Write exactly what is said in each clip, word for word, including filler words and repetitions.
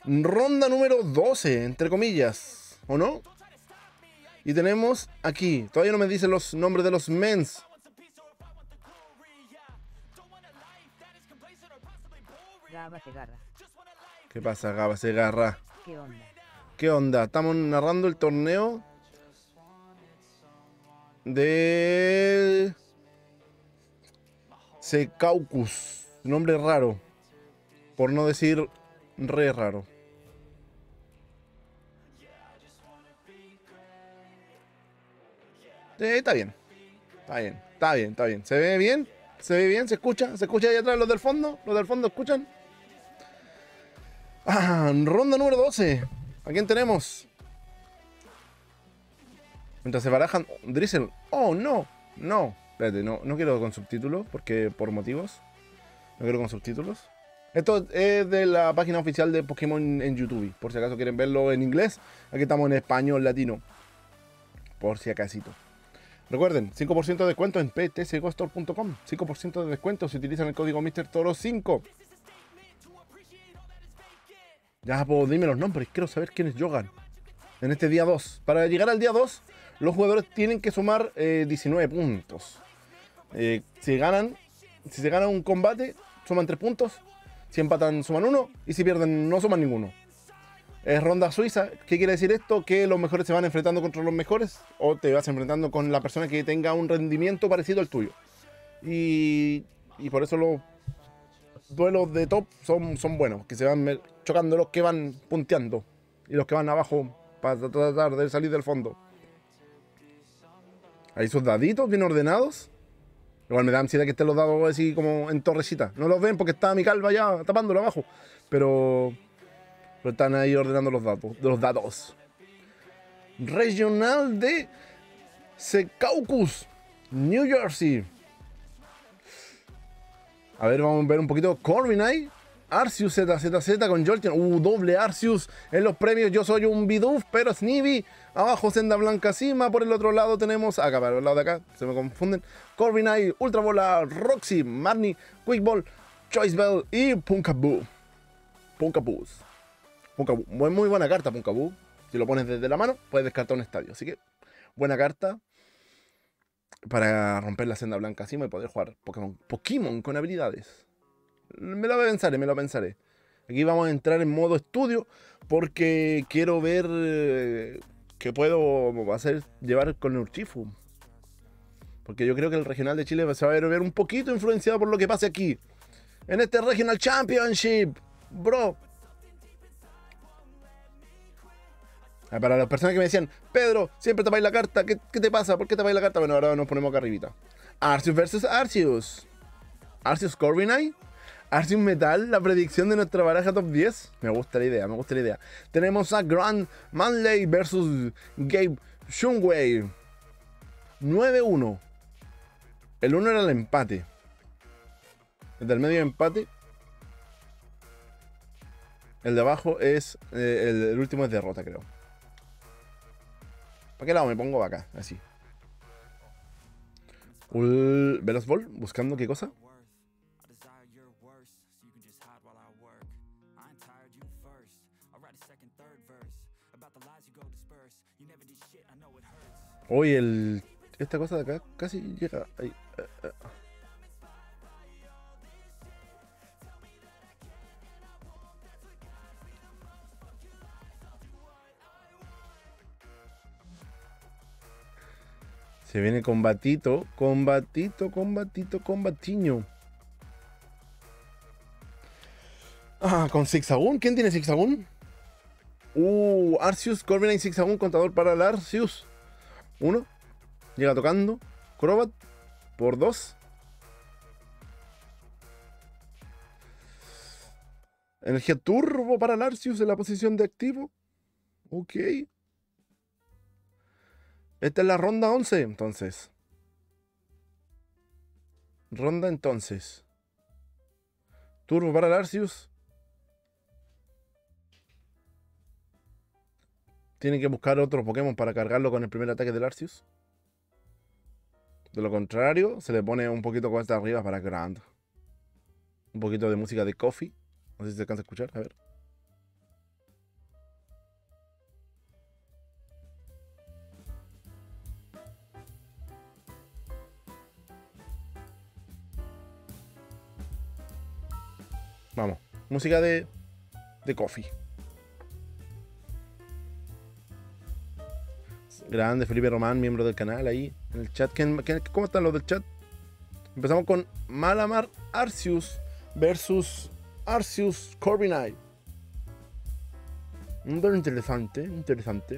Ronda número doce, entre comillas, ¿o no? Y tenemos aquí, todavía no me dicen los nombres de los mens. Gaba Segarra. ¿Qué pasa, Gaba Segarra? ¿Qué onda? ¿Qué onda? Estamos narrando el torneo de Secaucus. Nombre raro. Por no decir re raro. Eh, está bien. Está bien, está bien, está bien. ¿Se ve bien? ¿Se ve bien? ¿Se escucha? ¿Se escucha ahí atrás los del fondo? ¿Los del fondo escuchan? Ah, ronda número doce. ¿A quién tenemos? Mientras se barajan... Drizzle. Oh, no. No. Espérate, no, no quiero con subtítulos. Porque por motivos. No quiero con subtítulos. Esto es de la página oficial de Pokémon en YouTube. Por si acaso quieren verlo en inglés. Aquí estamos en español latino. Por si acasito. Recuerden, cinco por ciento de descuento en p t c go store punto com. cinco por ciento de descuento si utilizan el código mister Toro cinco. Ya, pues dime los nombres. Quiero saber quiénes juegan en este día dos. Para llegar al día dos, los jugadores tienen que sumar eh, diecinueve puntos. Eh, si ganan, si se gana un combate, suman tres puntos. Si empatan, suman uno. Y si pierden, no suman ninguno. Es ronda suiza. ¿Qué quiere decir esto? Que los mejores se van enfrentando contra los mejores. O te vas enfrentando con la persona que tenga un rendimiento parecido al tuyo. Y, y por eso los duelos de top son, son buenos. Que se van chocando los que van punteando. Y los que van abajo para tratar de salir del fondo. Ahí sus daditos bien ordenados. Igual me da ansiedad que estén los dados así como en torrecita. No los ven porque está mi calva ya tapándolo abajo. Pero... Pero están ahí ordenando los datos. Los dados. Regional de Secaucus, New Jersey. A ver, vamos a ver un poquito. Corviknight. Arceus Z Z Z con Jolteon. Uh, doble Arceus en los premios. Yo soy un Bidoof, pero Snivy. Abajo Senda Blanca Cima. Por el otro lado tenemos... Acá, para el lado de acá. Se me confunden. Corviknight, Ultra Bola, Roxy, Marnie, Quick Ball, Choice Bell y Punkaboo. Punkaboo. Punkaboo. Muy, muy buena carta, Punkaboo. Si lo pones desde la mano, puedes descartar un estadio. Así que, buena carta para romper la Senda Blanca Cima y poder jugar Pokémon, Pokémon con habilidades. Me lo pensaré, me lo pensaré. Aquí vamos a entrar en modo estudio porque quiero ver eh, qué puedo hacer, llevar con Urshifu. Porque yo creo que el regional de Chile se va a ver un poquito influenciado por lo que pase aquí. En este Regional Championship. Bro. Para las personas que me decían, Pedro, siempre tapáis la carta, ¿qué, qué te pasa? ¿Por qué tapáis la carta? Bueno, ahora nos ponemos acá arribita. Arceus versus Arceus. Arceus Corviknight. Arceus Metal, la predicción de nuestra baraja top diez. Me gusta la idea, me gusta la idea. Tenemos a Grand Manley versus Gabe Shungwei. nueve uno. El uno era el empate. El del medio empate. El de abajo es... Eh, el, el último es derrota, creo. ¿Para qué lado me pongo acá? Así. Ul... Velas Ball, buscando qué cosa. Hoy el... Esta cosa de acá casi llega ahí. Uh, uh. Se viene combatito, combatito, combatito, combatiño. Ah, con Zigzagoon. ¿Quién tiene Zigzagoon? Uh, Arceus, Corviknight, Zigzagoon, contador para el Arceus. Uno. Llega tocando. Crobat. Por dos. Energía turbo para el Arceus en la posición de activo. Ok. Esta es la ronda once, entonces. Ronda entonces. Turbo para el Arceus. Tiene que buscar otro Pokémon para cargarlo con el primer ataque del Arceus. De lo contrario, se le pone un poquito cuesta arriba para Grand. Un poquito de música de Coffee. No sé si se alcanza a escuchar, a ver. Vamos. Música de, de Coffee. Grande Felipe Román, miembro del canal ahí en el chat. ¿Quién- quién- ¿Cómo están los del chat? Empezamos con Malamar Arceus versus Arceus Corviknight. Un duelo interesante, interesante.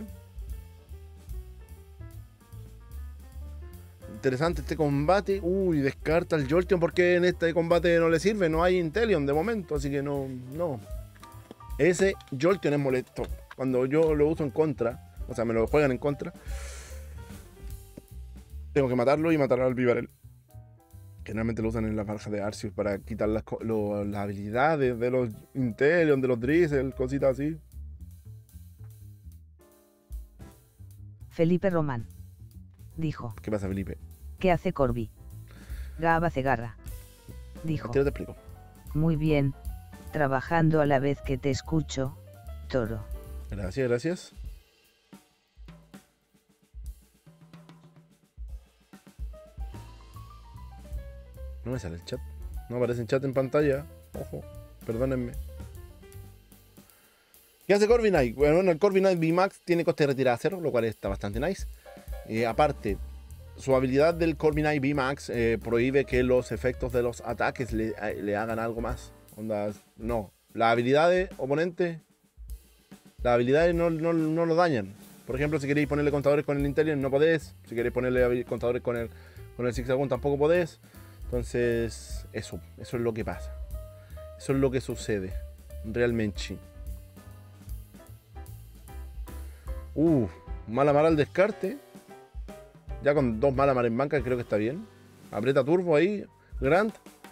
Interesante este combate. Uy, descarta el Jolteon porque en este combate no le sirve. No hay Inteleon de momento, así que no, no. Ese Jolteon es molesto. Cuando yo lo uso en contra, o sea, me lo juegan en contra, tengo que matarlo y matar al Vivarel. Generalmente lo usan en las barjas de Arceus para quitar las, co- lo- las habilidades de los Inteleon, de los Drizzle, cositas así. Felipe Román. Dijo. ¿Qué pasa, Felipe? ¿Qué hace Corby? Gaba Cegarra. Dijo. Te lo explico. Muy bien. Trabajando a la vez que te escucho, Toro. Gracias, gracias. No me sale el chat. No aparece el chat en pantalla. Ojo, perdónenme. ¿Qué hace Corviknight? Bueno, el Corviknight V MAX tiene coste de retirada cero, lo cual está bastante nice. Eh, aparte, su habilidad del Corviknight V MAX eh, prohíbe que los efectos de los ataques le, eh, le hagan algo más. Onda, no. Las habilidades oponentes, las habilidades no, no, no lo dañan. Por ejemplo, si queréis ponerle contadores con el Inteleon, no podés. Si queréis ponerle contadores con el, con el Zigzagoon, tampoco podés. Entonces, eso, eso es lo que pasa. Eso es lo que sucede, realmente. Uh, Malamar al descarte. Ya con dos Malamar en banca creo que está bien. Aprieta turbo ahí, Grant.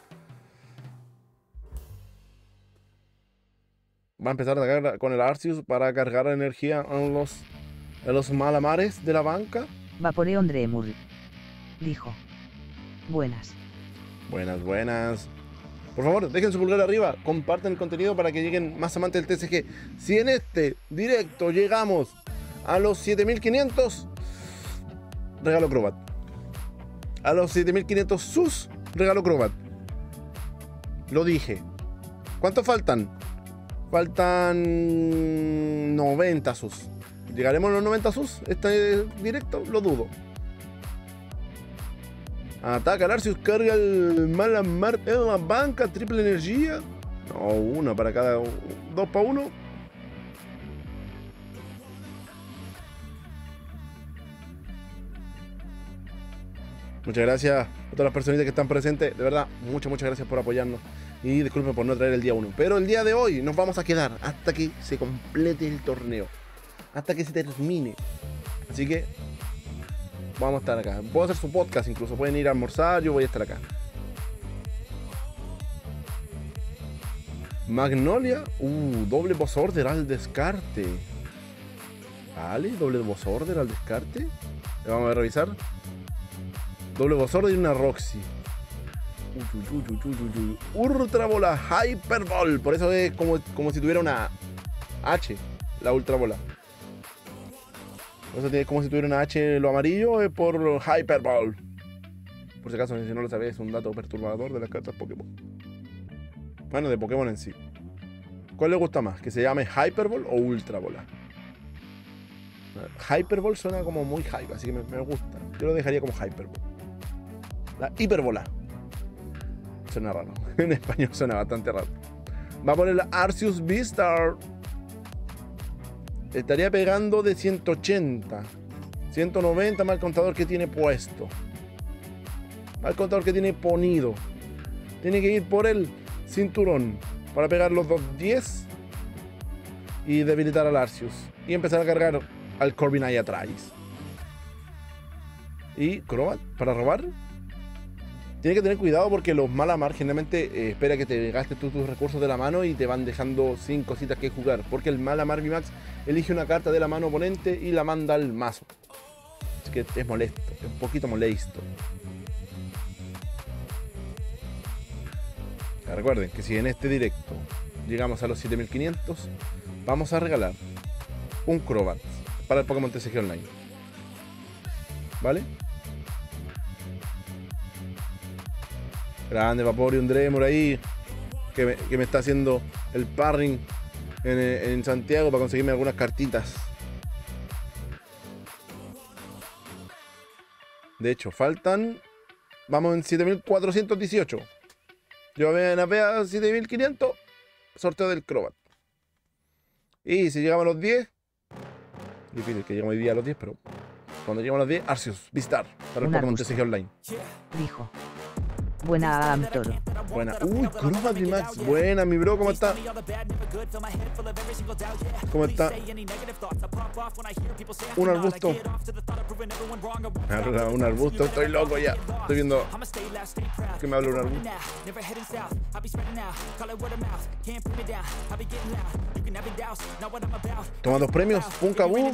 Va a empezar a atacar con el Arceus para cargar energía en los, en los Malamares de la banca. Vaporeon Dremur. Dijo. Buenas. Buenas, buenas. Por favor, dejen su pulgar arriba, compartan el contenido para que lleguen más amantes del T C G. Si en este directo llegamos a los siete mil quinientos, regalo Crobat. A los siete mil quinientos sus, regalo Crobat. Lo dije. ¿Cuántos faltan? Faltan noventa sus. ¿Llegaremos a los noventa sus? Este directo lo dudo. Ataca al Arceus, carga el Malamar en la banca, triple energía. No, uno para cada. Dos para uno. Muchas gracias a todas las personitas que están presentes. De verdad, muchas, muchas gracias por apoyarnos. Y disculpen por no traer el día uno. Pero el día de hoy nos vamos a quedar hasta que se complete el torneo. Hasta que se termine. Así que vamos a estar acá. Puedo hacer su podcast incluso. Pueden ir a almorzar, yo voy a estar acá. Magnolia. Uh, doble boss order al descarte. Vale, doble boss order al descarte. Le vamos a revisar. Doble boss order y una Roxy. Uy, uy, uy, uy, uy, uy. Ultra bola Hyper Ball. Por eso es como, como si tuviera una H. La ultra bola. Por eso tiene como si tuviera una H lo amarillo, es por Hyper Ball. Por si acaso, si no lo sabéis, es un dato perturbador de las cartas Pokémon. Bueno, de Pokémon en sí. ¿Cuál le gusta más? ¿Que se llame Hyper Ball o Ultra Bola? Hyper Ball suena como muy hype, así que me, me gusta. Yo lo dejaría como Hyper Ball. La hiperbola. Suena raro. En español suena bastante raro. Va a poner la Arceus Beastar. Estaría pegando de ciento ochenta. ciento noventa más el contador que tiene puesto. Más el contador que tiene ponido. Tiene que ir por el cinturón para pegar los dos diez y debilitar al Arceus. Y empezar a cargar al Corviknight atrás. Y Crobat para robar. Tiene que tener cuidado porque los Malamar generalmente eh, espera que te gastes tú tus recursos de la mano y te van dejando sin cositas que jugar. Porque el Malamar V MAX elige una carta de la mano oponente y la manda al mazo. Así que es molesto, es un poquito molesto. Recuerden que si en este directo llegamos a los siete mil quinientos, vamos a regalar un Crobat para el Pokémon T C G Online. ¿Vale? Grande Vaporeon Dremur ahí. que me, que me está haciendo el parring en, en Santiago para conseguirme algunas cartitas. De hecho, faltan... Vamos en siete mil cuatrocientos dieciocho. Yo voy en A P A siete mil quinientos. Sorteo del Crobat. Y si llegamos a los diez... Difícil que lleguemos hoy día a los diez, pero... Cuando lleguemos a los diez, Arceus, Vistar. Para el Pokémon T C G Online. Dijo. Buena, Am Toro. Buena. Uy, Crobat V Max. Buena, mi bro, ¿cómo está? ¿Cómo está? Un arbusto. Un arbusto, estoy loco ya. Estoy viendo que me habla un arbusto. Toma dos premios. Punkaboo.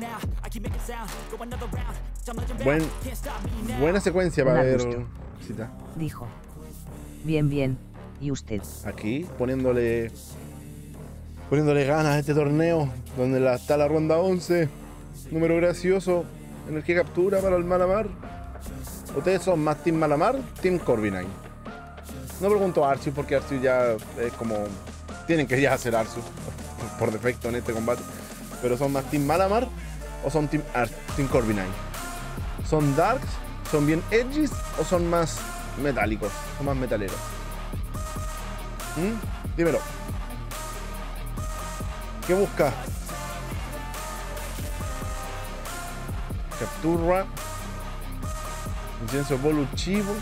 Buen, buena secuencia para ver. Cita. Dijo. Bien, bien. ¿Y usted? Aquí, poniéndole poniéndole ganas a este torneo, donde la, está la ronda once. Número gracioso, en el que captura para el Malamar. ¿Ustedes son más Team Malamar? Team Corviknight. No pregunto a Arceus porque Arceus ya es como... Tienen que ya hacer Arceus por defecto en este combate. Pero ¿son más Team Malamar o son Team, Ar Team Corviknight? ¿Son Darks? ¿Son bien edgys o son más metálicos? ¿Son más metaleros? ¿Mm? Dímelo. ¿Qué busca? Captura. Incienso evolutivo.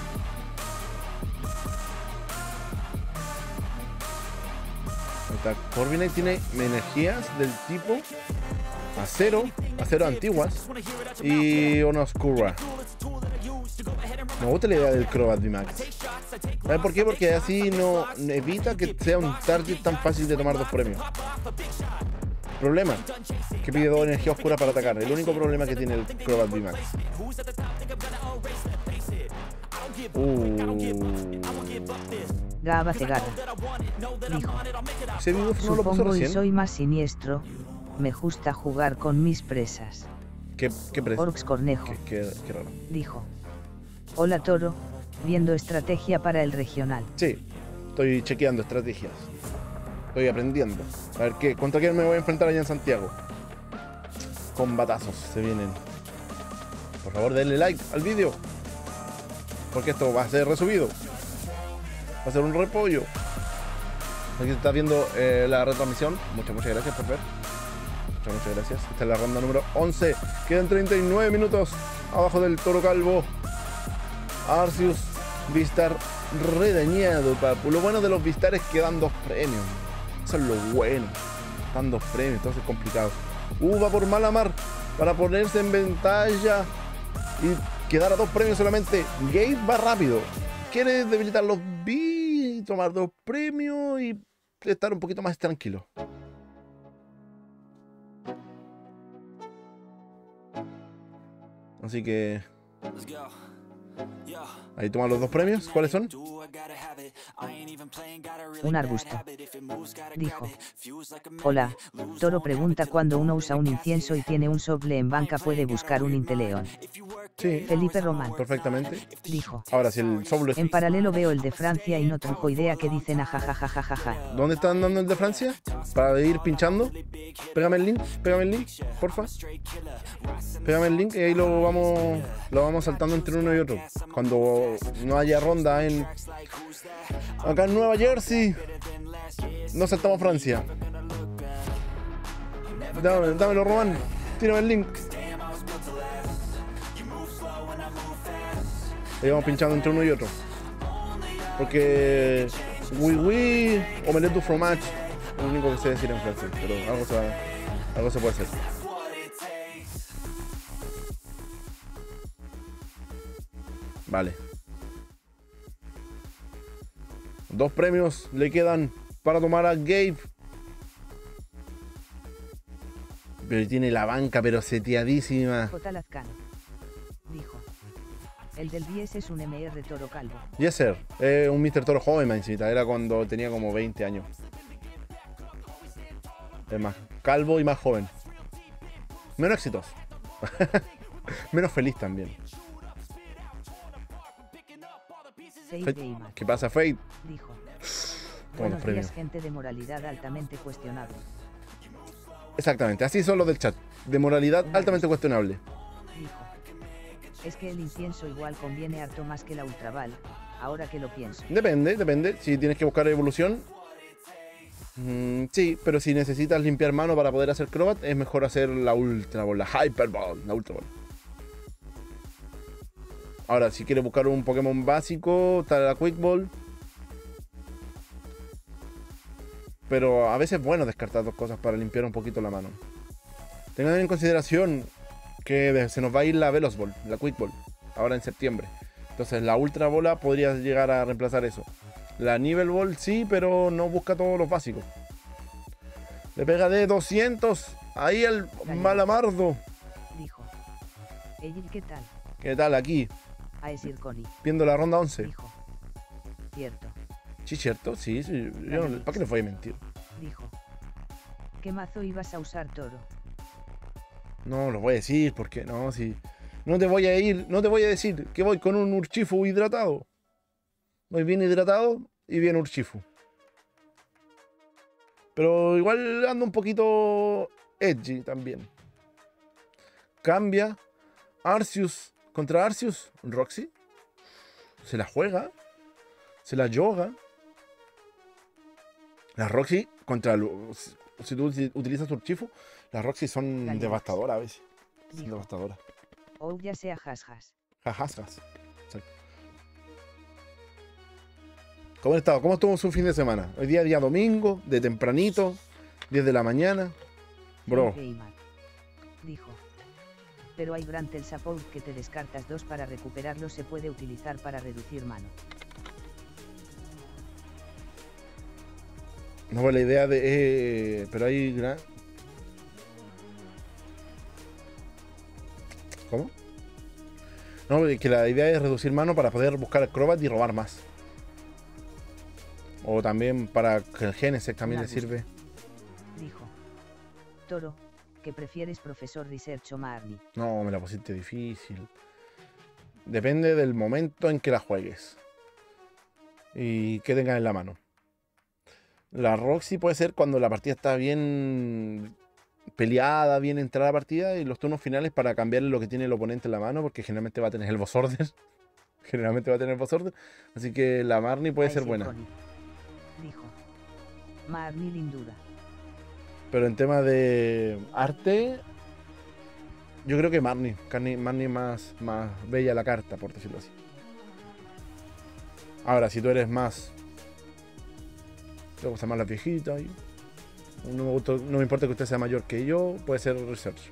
Corviknight tiene energías del tipo acero, acero antiguas y una oscura. Me gusta la idea del Crobat V Max. ¿Sabes por qué? Porque así no evita que sea un target tan fácil de tomar dos premios. Problema, que pide dos energías oscuras para atacar. El único problema que tiene el Crobat V Max. Uh. Gaba Cegada. Dijo. Ese Bidoof no lo puso Supongo y recién. soy más siniestro. Me gusta jugar con mis presas. ¿Qué, qué precio? Orcs Cornejo. Qué, qué, qué raro. Dijo. Hola Toro. Viendo estrategia para el regional. Sí, estoy chequeando estrategias. Estoy aprendiendo. A ver qué, contra quién me voy a enfrentar allá en Santiago. Combatazos se vienen. Por favor, denle like al vídeo. Porque esto va a ser resubido. Va a ser un repollo. Aquí se está viendo eh, la retransmisión. Muchas, muchas gracias por ver. Muchas, muchas gracias. Esta es la ronda número once. Quedan treinta y nueve minutos abajo del Toro Calvo. Arceus, Vistar redañado, papu. Lo bueno de los Vistar es que dan dos premios. Eso es lo bueno. Dan dos premios, entonces es complicado. Uh, va por Malamar para ponerse en ventaja y quedar a dos premios solamente. Gabe va rápido. Quiere debilitar los B, tomar dos premios y estar un poquito más tranquilo. Así que... ahí toma los dos premios. ¿Cuáles son? Un arbusto. Dijo. Hola, Toro pregunta cuando uno usa un incienso y tiene un soble en banca puede buscar un Inteleon. Sí. Felipe Román. Perfectamente. Dijo. Ahora, si el soble... En paralelo veo el de Francia y no truco idea que dicen ajajajajajaja. ¿Dónde están dando el de Francia? Para ir pinchando. Pégame el link, pégame el link, porfa. Pégame el link y ahí lo vamos lo vamos saltando entre uno y otro. Cuando no haya ronda en acá en Nueva Jersey, no saltamos a Francia. Dame, dámelo, Román. Tírame el link. Ahí vamos pinchando entre uno y otro. Porque oui oui, omelette du fromage es lo único que sé decir en francés, pero algo se, va, algo se puede hacer. Vale. Dos premios le quedan para tomar a Gabe. Pero tiene la banca, pero seteadísima. J. Lazcano. Dijo. El del diez es un M R Toro Calvo. Yes, sir. Eh, un mister Toro joven, mancita. Era cuando tenía como veinte años. Es más calvo y más joven. Menos exitoso. Menos feliz también. Fate Fate. Gamer. ¿Qué pasa, Fate? Dijo. Toma los premios. Días, gente de moralidad altamente cuestionable. Exactamente, así son los del chat. De moralidad altamente cuestionable. Dijo. Es que el incienso igual conviene harto más que la ultraval, ahora que lo pienso. Depende, depende. Si tienes que buscar evolución. Mmm, sí, pero si necesitas limpiar mano para poder hacer Crobat, es mejor hacer la Ultra Ball, la Hyper Ball, la Ultra Ball. Ahora, si quieres buscar un Pokémon básico, está la Quick Ball. Pero a veces es bueno descartar dos cosas para limpiar un poquito la mano. Tengan en consideración que se nos va a ir la Veloz Ball, la Quick Ball, ahora en septiembre. Entonces la Ultra Bola podría llegar a reemplazar eso. La Nivel Ball sí, pero no busca todos los básicos. Le pega de doscientos. Ahí el Malamardo. Dijo. Ey, ¿qué tal? ¿Qué tal aquí? A decir Connie. Viendo la ronda once. Dijo. Cierto. Sí, cierto, sí, sí. Yo no, ¿para qué les voy a mentir? Dijo. ¿Qué mazo ibas a usar, Toro? No lo voy a decir porque no, si no te voy a ir, no te voy a decir que voy con un Urshifu hidratado. Voy bien hidratado y bien Urshifu. Pero igual ando un poquito edgy también. Cambia. Arceus contra Arceus. Roxy. Se la juega. Se la yoga. La Roxy contra... Los, si tú utilizas Urshifu, las Roxy son Gallex. Devastadoras a veces. Son Dijo. Devastadoras. O ya sea jasjas. Jajasjas. Exacto. ¿Cómo han estado? ¿Cómo estuvo su fin de semana? Hoy día, día domingo, de tempranito, diez de la mañana. Bro. Dijo. Pero hay Grantel Support que te descartas dos para recuperarlo, se puede utilizar para reducir mano. No fue la idea de... Eh, pero hay... Gran... ¿Cómo? No, que la idea es reducir mano para poder buscar el Crobat y robar más. O también para que el Genesis también le sirve. Dijo. Toro, ¿qué prefieres, profesor Research o Marnie? No, me la pusiste difícil. Depende del momento en que la juegues. Y que tengas en la mano. La Roxy puede ser cuando la partida está bien peleada, bien entrada la partida, y los turnos finales para cambiarle lo que tiene el oponente en la mano, porque generalmente va a tener el boss order. Generalmente va a tener el boss order. Así que la Marnie puede ser buena. Dijo. Marnie lindura. Pero en tema de arte, yo creo que Marnie. Marnie más, más bella la carta, por decirlo así. Ahora, si tú eres más... Te gusta más la viejita. No me, gusta, no me importa que usted sea mayor que yo, puede ser Research.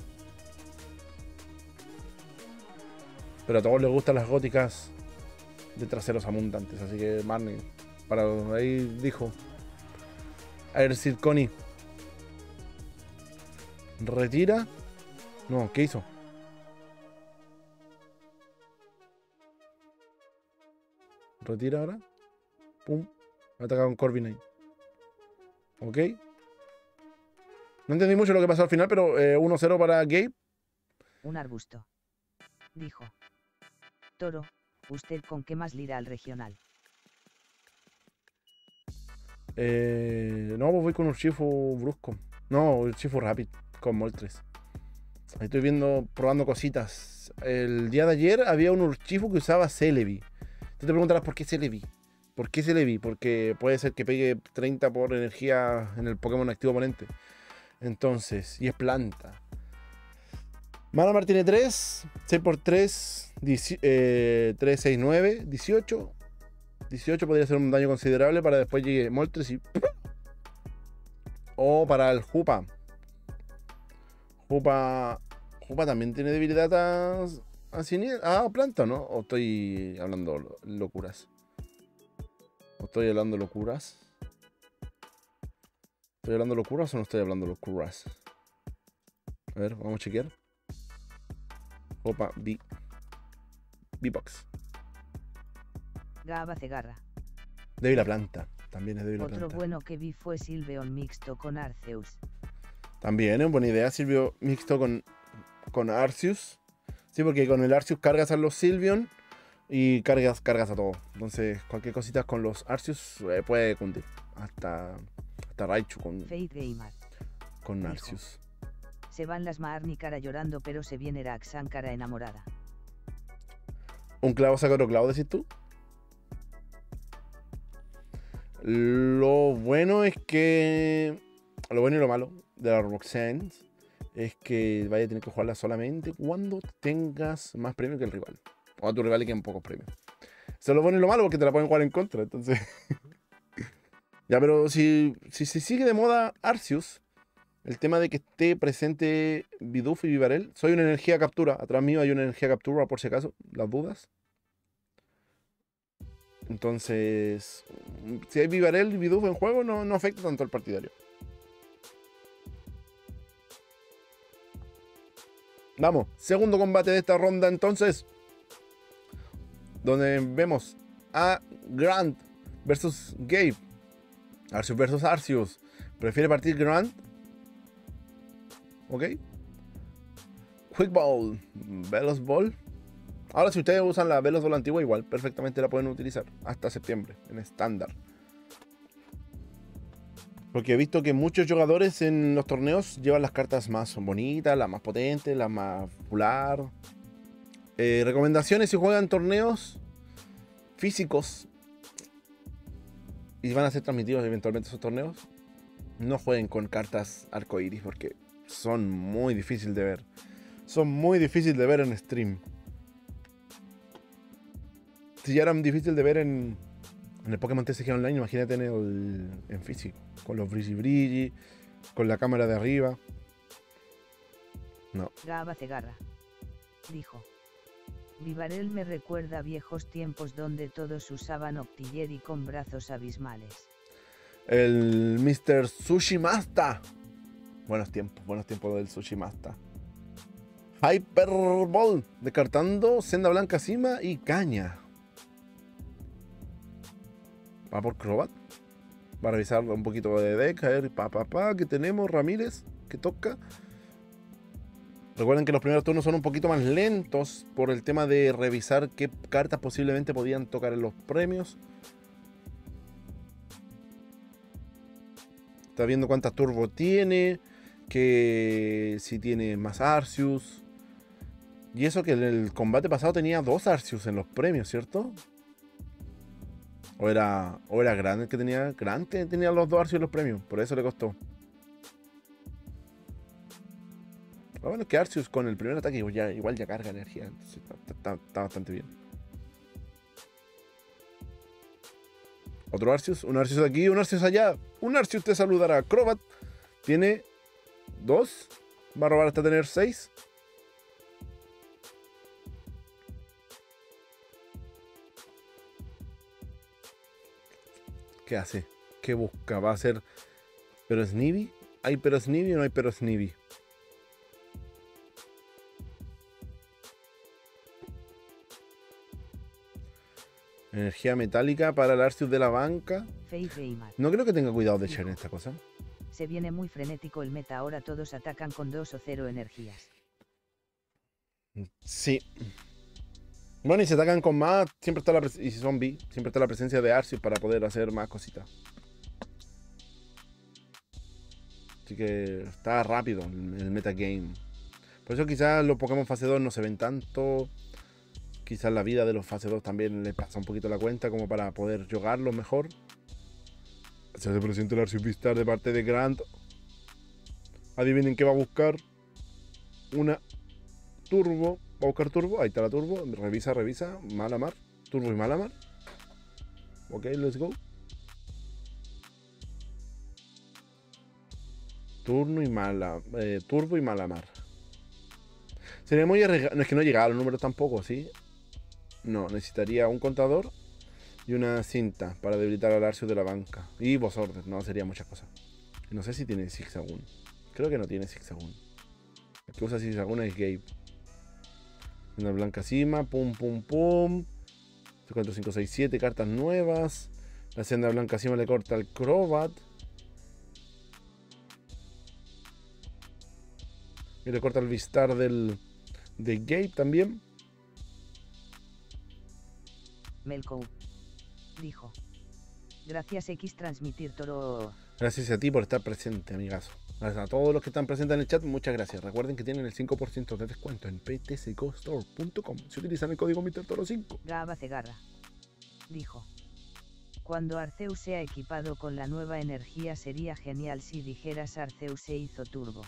Pero a todos les gustan las góticas de traseros abundantes, así que Marnie, para ahí dijo. A ver, Sir Connie. Retira. No, ¿qué hizo? Retira ahora. Pum. Me ha atacado con Corviknight. Ok. No entendí mucho lo que pasó al final, pero eh, uno cero para Gabe. Un arbusto. Dijo. Toro, ¿usted con qué más lira al regional? Eh, no, pues voy con Urshifu brusco. No, Urshifu Rapid, con Moltres. Ahí estoy viendo, probando cositas. El día de ayer había un Urshifu que usaba Celebi. Tú te preguntarás por qué Celebi. ¿Por qué Celebi? Porque puede ser que pegue treinta por energía en el Pokémon activo oponente. Entonces, y es planta. Malamar tiene tres, seis por tres, eh, tres, seis, nueve, dieciocho. dieciocho podría ser un daño considerable para después llegue Moltres y... O para el Jupa. Jupa... Jupa también tiene debilidad a... a Sinier... Ah, planta, ¿no? O estoy hablando locuras. ¿O estoy hablando locuras? ¿Estoy hablando locuras o no estoy hablando locuras? A ver, vamos a chequear. Opa, B. B-Box. Gaba Cegarra. Débil la planta. También es débil la Otro planta. bueno que vi fue Sylveon mixto con Arceus. También es buena idea Sylveon mixto con, con Arceus. Sí, porque con el Arceus cargas a los Sylveon. Y cargas, cargas a todo. Entonces, cualquier cosita con los Arceus eh, puede cundir. Hasta, hasta Raichu con, Fate Gamer. con Dijo. Arceus. Se van las Maarnikara llorando, pero se viene Raxankara enamorada. ¿Un clavo saca otro clavo, decís tú? Lo bueno es que... Lo bueno y lo malo de la Roxanne es que vaya a tener que jugarla solamente cuando tengas más premios que el rival. O a tu rival le quedan pocos premios. Eso es lo bueno y lo malo porque te la pueden jugar en contra, entonces... Ya, pero si, si se sigue de moda Arceus, el tema de que esté presente Bidoof y Vivarel, soy una energía captura. Atrás mío hay una energía captura por si acaso, las dudas. Entonces, si hay Vivarel y Bidoof en juego, no, no afecta tanto al partidario. Vamos, segundo combate de esta ronda entonces. Donde vemos a Grant versus Gabe. Arceus versus Arceus. ¿Prefiere partir Grant? Ok. Quick Ball. Velos Ball. Ahora si ustedes usan la Velos Ball antigua, igual perfectamente la pueden utilizar. Hasta septiembre, en estándar. Porque he visto que muchos jugadores en los torneos llevan las cartas más bonitas, las más potentes, las más popular. Eh, recomendaciones si juegan torneos físicos y van a ser transmitidos eventualmente esos torneos, no jueguen con cartas arcoiris porque son muy difíciles de ver. Son muy difíciles de ver en stream. Si ya eran difíciles de ver en, en el Pokémon T C G Online, imagínate en, el, en físico. Con los brilli brilli, con la cámara de arriba. No. Gaba Cegarra dijo: Vivarel me recuerda viejos tiempos donde todos usaban Octillery con brazos abismales. El mister Tsushimasta. Buenos tiempos, buenos tiempos del Tsushimasta. Hyper Ball, descartando Senda Blanca Cima y Caña. Va por Crobat. Va a revisar un poquito de deck, a ver, pa, pa, pa, que tenemos Ramírez, que toca. Recuerden que los primeros turnos son un poquito más lentos por el tema de revisar qué cartas posiblemente podían tocar en los premios. Está viendo cuántas turbo tiene, que si tiene más Arceus. Y eso que en el combate pasado tenía dos Arceus en los premios, ¿cierto? O era, o era Grant el que tenía. Grant tenía los dos Arceus en los premios, por eso le costó. Lo bueno es que Arceus con el primer ataque igual ya, igual ya carga energía, entonces está, está, está bastante bien. Otro Arceus, un Arceus aquí, un Arceus allá. Un Arceus te saludará. Crobat tiene dos, va a robar hasta tener seis. ¿Qué hace? ¿Qué busca? ¿Va a hacer pero Snivy? ¿Hay pero Snivy o no hay pero Snivy? Energía metálica para el Arceus de la banca. No creo que tenga cuidado de echar en esta cosa. Se viene muy frenético el meta, ahora todos atacan con dos o cero energías. Sí. Bueno, y si atacan con más, siempre está la presencia, y si son B, siempre está la presencia de Arceus para poder hacer más cositas. Así que está rápido el, el metagame. Por eso quizás los Pokémon fase dos no se ven tanto. Quizás la vida de los fase dos también le pasa un poquito la cuenta como para poder jugarlo mejor. Se hace presente el Arceus Vistar de parte de Grant. Adivinen qué va a buscar. Una Turbo. Va a buscar Turbo. Ahí está la Turbo. Revisa, revisa. Malamar. Turbo y Malamar. Ok, let's go. Turno y Mala, eh, Turbo y Malamar. Sería muy arriesgado. No es que no llegaba a los números tampoco, ¿sí? No, necesitaría un contador y una cinta para debilitar al Arceus de la banca. Y Boss Order, no, sería muchas cosas. No sé si tiene Zigzagoon. Creo que no tiene Zigzagoon. El que usa Zigzagoon es Gabe. Una blanca cima, pum, pum, pum. cuatro, cinco, seis, siete cartas nuevas. La senda blanca cima le corta al Crobat. Y le corta el Vistar del, de Gabe también. Melco. Dijo. Gracias X transmitir Toro. Gracias a ti por estar presente, amigazo. Gracias a todos los que están presentes en el chat, muchas gracias. Recuerden que tienen el cinco por ciento de descuento en p t c go store punto com si utilizan el código mister toro cinco. Gaba Cegarra. Dijo. Cuando Arceus sea equipado con la nueva energía sería genial si dijeras Arceus se hizo turbo.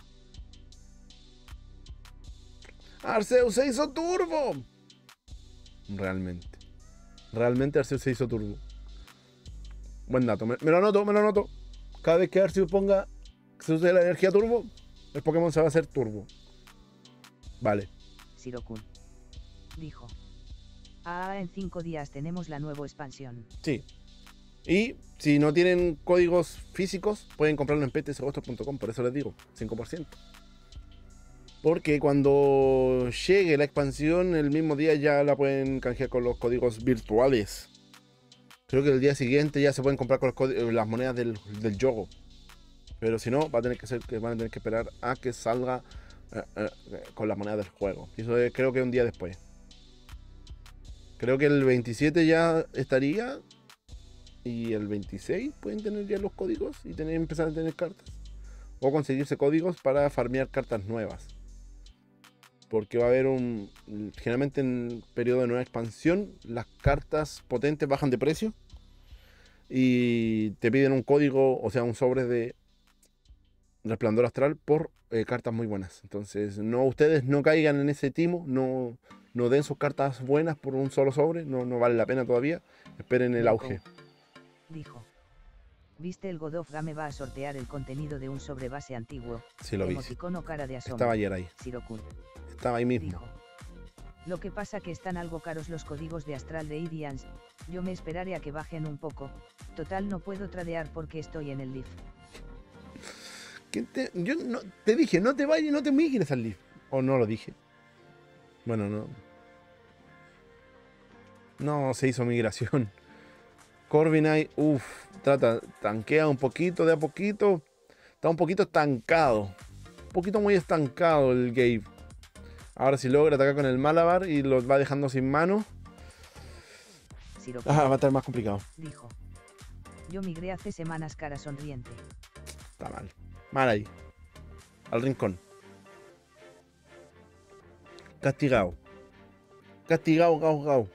¡Arceus se hizo turbo! Realmente. Realmente Arceus se hizo turbo. Buen dato. Me, me lo anoto, me lo anoto. Cada vez que Arceus ponga que se use la energía turbo, el Pokémon se va a hacer turbo. Vale. Sirokun. Dijo. Ah, en cinco días tenemos la nueva expansión. Sí. Y si no tienen códigos físicos, pueden comprarlo en p t c go store punto com. Por eso les digo, cinco por ciento. Porque cuando llegue la expansión, el mismo día ya la pueden canjear con los códigos virtuales. Creo que el día siguiente ya se pueden comprar con los códigos, las monedas del, del juego. Pero si no, va a tener que ser que van a tener que esperar a que salga eh, eh, con las monedas del juego. Y eso es, creo que un día después. Creo que el veintisiete ya estaría. Y el veintiséis pueden tener ya los códigos y tener, empezar a tener cartas. O conseguirse códigos para farmear cartas nuevas. Porque va a haber un... Generalmente en el periodo de nueva expansión, las cartas potentes bajan de precio. Y te piden un código, o sea, un sobre de Resplandor Astral por eh, cartas muy buenas. Entonces, no ustedes no caigan en ese timo, no, no den sus cartas buenas por un solo sobre, no, no vale la pena todavía. Esperen el auge. Dijo. ¿Viste el God of Game va a sortear el contenido de un sobre base antiguo? Sí, lo vi. Emoticono cara de asombro. Estaba ayer ahí. Sirokun. Estaba ahí mismo. Dijo. Lo que pasa que están algo caros los códigos de Astral de Idians, yo me esperaré a que bajen un poco, total no puedo tradear porque estoy en el Leaf. ¿Qué te, yo no, te dije, no te vayas, no te migres al Leaf. ¿O no lo dije? Bueno, no. No, se hizo migración. Corviknight, uff, trata, tanquea un poquito de a poquito. Está un poquito estancado. Un poquito muy estancado el Gabe. Ahora si logra atacar con el Malabar y los va dejando sin mano. Ah, va a estar más complicado. Dijo. Yo migré hace semanas cara sonriente. Está mal. Mal ahí. Al rincón. Castigado. Castigado, gau, gau.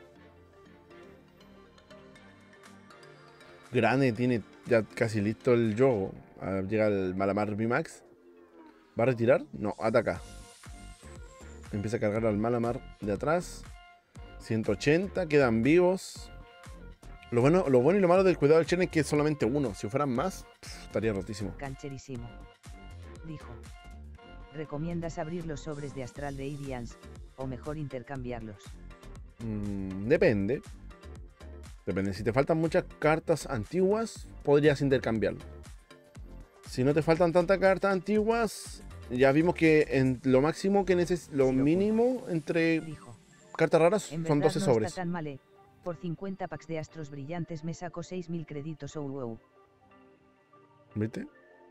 Grande, tiene ya casi listo el juego. Llega el Malamar V MAX. ¿Va a retirar? No, ataca. Empieza a cargar al Malamar de atrás. ciento ochenta, quedan vivos. Lo bueno, lo bueno y lo malo del cuidado del Chen es que es solamente uno. Si fueran más, pff, estaría rotísimo. Cancherísimo. Dijo. ¿Recomiendas abrir los sobres de Astral de Idians, o mejor intercambiarlos? Mm, depende. Depende. Si te faltan muchas cartas antiguas, podrías intercambiarlo. Si no te faltan tantas cartas antiguas, ya vimos que en lo máximo que necesitas, lo mínimo entre Dijo. cartas raras En son doce no sobres. Está tan mal, eh. Por cincuenta packs de astros brillantes me saco seis mil créditos. Oh, wow. ¿Viste?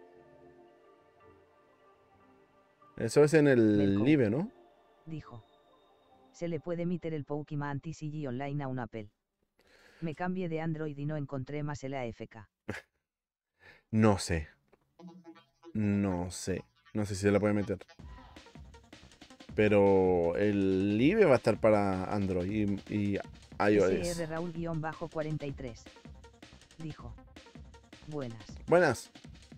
Eso es en el Live, ¿no? Dijo. Se le puede meter el Pokémon T C G online a un Apple. Me cambié de Android y no encontré más el A F K. No sé. No sé. No sé si se la puede meter. Pero el Live va a estar para Android y, y iOS. S R Raúl-cuarenta y tres. Dijo. Buenas. Buenas.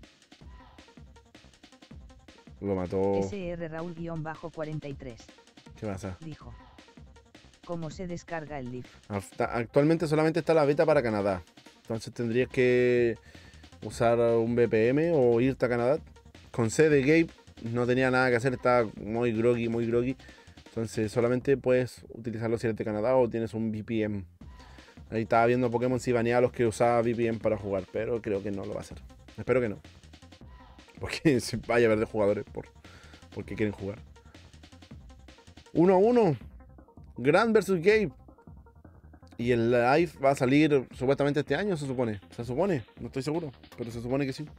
Lo mató. S R Raúl-cuarenta y tres. ¿Qué pasa? Dijo. ¿Cómo se descarga el Leaf? Actualmente solamente está la beta para Canadá. Entonces tendrías que usar un V P N o irte a Canadá. Con C de Gabe no tenía nada que hacer, estaba muy groggy, muy groggy. Entonces solamente puedes utilizarlo si eres de Canadá o tienes un V P N. Ahí estaba viendo Pokémon si baneaba a los que usaba V P N para jugar, pero creo que no lo va a hacer. Espero que no. Porque se vaya a ver de jugadores por, porque quieren jugar. uno a uno. Grand versus Gabe. Y el live va a salir supuestamente este año, se supone. Se supone, no estoy seguro, pero se supone que sí.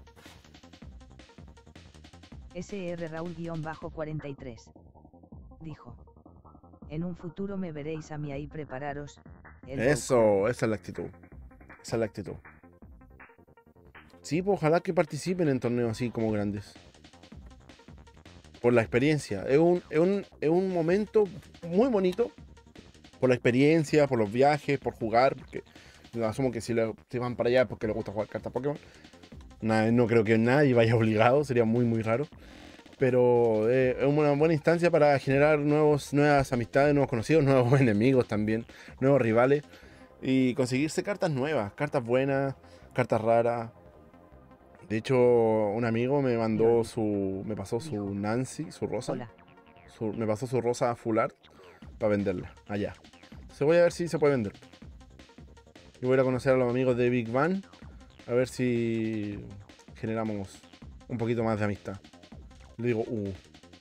S R Raúl-cuarenta y tres. Dijo. En un futuro me veréis a mí ahí, prepararos, El Eso, esa es la actitud. Esa es la actitud. Sí, pues ojalá que participen en torneos así como grandes. Por la experiencia. Es un, es un, es un momento muy bonito. Por la experiencia, por los viajes, por jugar. Porque asumo que si, le, si van para allá es porque les gusta jugar cartas Pokémon. Nah, no creo que nadie vaya obligado, sería muy muy raro. Pero eh, es una buena instancia para generar nuevos, nuevas amistades, nuevos conocidos, nuevos enemigos también, nuevos rivales. Y conseguirse cartas nuevas, cartas buenas, cartas raras. De hecho, un amigo me mandó su. Me pasó su Nancy, su rosa. Hola. Su, me pasó su rosa full art para venderla allá. Entonces voy a ver si se puede vender. Y voy a ir a conocer a los amigos de Big Bang. A ver si generamos un poquito más de amistad. Le digo, uh.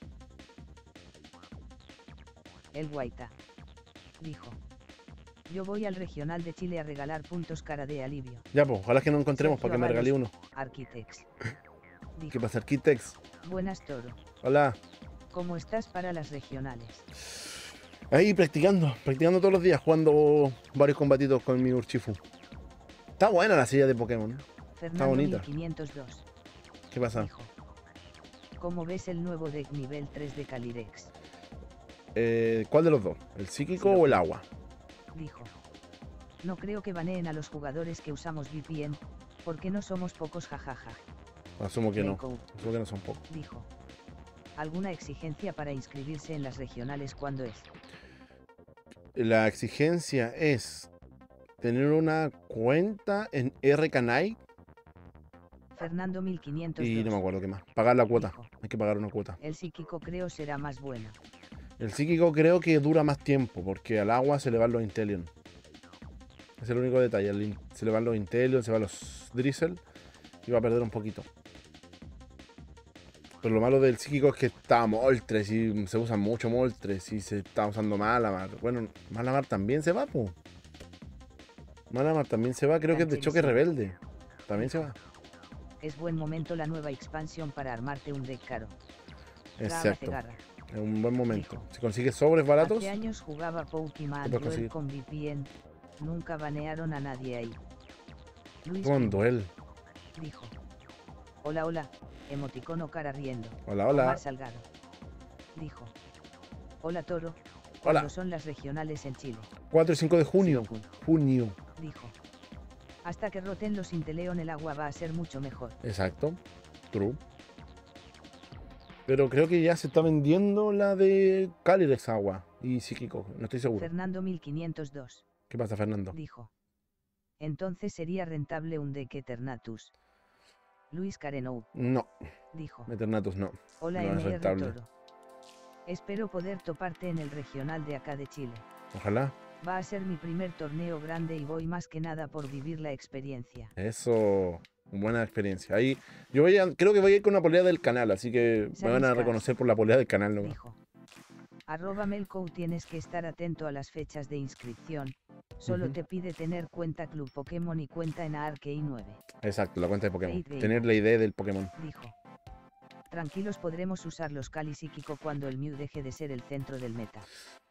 El Guaita dijo: yo voy al regional de Chile a regalar puntos cara de alivio. Ya, pues, ojalá que nos encontremos Sergio para que me Avalos, regale uno. Arquitex. Dijo: ¿Qué pasa, Arquitex? buenas, Toro. Hola. ¿Cómo estás para las regionales? Ahí practicando, practicando todos los días, jugando varios combatitos con mi Urshifu. Está buena la silla de Pokémon. Fernando bonita. mil quinientos dos ¿Qué pasa? dijo: ¿cómo ves el nuevo deck nivel tres de Calyrex? Eh, ¿Cuál de los dos? ¿El psíquico o el agua? Dijo: no creo que baneen a los jugadores que usamos V P N, porque no somos pocos, jajaja. Asumo que no. Melco Asumo que no son pocos. dijo: ¿alguna exigencia para inscribirse en las regionales? ¿Cuándo es? La exigencia es tener una cuenta en R Canai Fernando mil quinientos dos y no me acuerdo qué más. Pagar la cuota. dijo: Hay que pagar una cuota. el psíquico creo será más bueno. El psíquico creo que dura más tiempo porque al agua se le van los Inteleon. Es el único detalle. el in- Se le van los Inteleon, se van los Drizzle y va a perder un poquito. Pero lo malo del psíquico es que está Moltres y se usa mucho Moltres y se está usando Malamar. Bueno, Malamar también se va, po. Malamar también se va, creo que es de choque rebelde. También se va. Es buen momento la nueva expansión para armarte un deck caro. Exacto. Garra. Es un buen momento. Si consigues sobres baratos, Hace años jugaba Pokémon Lo puedes Duel conseguir. con V P N. Nunca banearon a nadie ahí. Luis con Primo duel. dijo: hola, hola, emoticono cara riendo. Hola, hola. Omar Salgado dijo: hola, Toro. Hola. ¿Cuándo son las regionales en Chile? cuatro y cinco de junio. Siokun Junio. dijo: hasta que roten los Inteleon el agua va a ser mucho mejor. Exacto. True. Pero creo que ya se está vendiendo la de Calyrex agua y psíquico. No estoy seguro. Fernando mil quinientos dos ¿Qué pasa, Fernando? dijo: entonces sería rentable un deck Eternatus. Luis Carenou No. dijo: Eternatus no. hola, No es M R rentable. Toro. Espero poder toparte en el regional de acá de Chile. Ojalá. Va a ser mi primer torneo grande y voy más que nada por vivir la experiencia. Eso. Buena experiencia. Ahí. Yo voy a, creo que voy a ir con una polea del canal, así que me van a Saniscas reconocer por la polea del canal nomás. dijo: arroba Melco, tienes que estar atento a las fechas de inscripción. Solo Ujú. te pide tener cuenta Club Pokémon y cuenta en Arcade nueve. Exacto, la cuenta de Pokémon. Fate Game. Tener la idea del Pokémon. Dijo: tranquilos, podremos usar los Cali psíquico cuando el Mew deje de ser el centro del meta.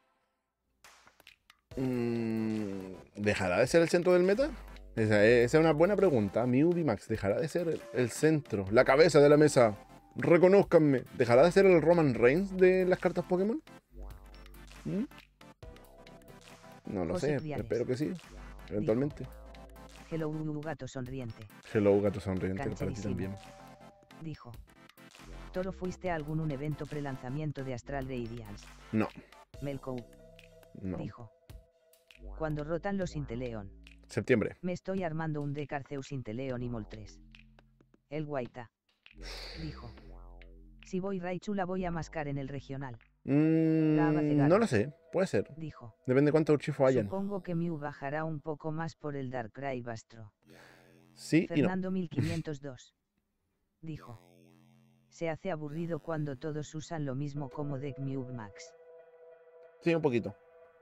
Mm, ¿Dejará de ser el centro del meta? Esa es, esa es una buena pregunta. Mew V Max, ¿dejará de ser el, el centro, la cabeza de la mesa? Reconózcanme. ¿Dejará de ser el Roman Reigns de las cartas Pokémon? ¿Mm? No lo José sé, Priares espero que sí. Eventualmente. Hello, uh, gato sonriente. Hello, gato sonriente, para ti Cancherísimo. también. Dijo: Toro, ¿fuiste a algún un evento prelanzamiento de Astral Radiance? No, Melco no. dijo: cuando rotan los Inteleon. Septiembre. Me estoy armando un deck Arceus Inteleon y Moltres. El Guaita dijo: si voy Raichu la voy a mascar en el regional. Gaba Mm, Cegarra. no lo sé, puede ser. Dijo: Depende de cuántos Urshifu hayan. supongo que Mew bajará un poco más por el Darkrai Bastro. Sí y no. Fernando mil quinientos dos dijo: se hace aburrido cuando todos usan lo mismo como deck Mew Max. Sí, un poquito.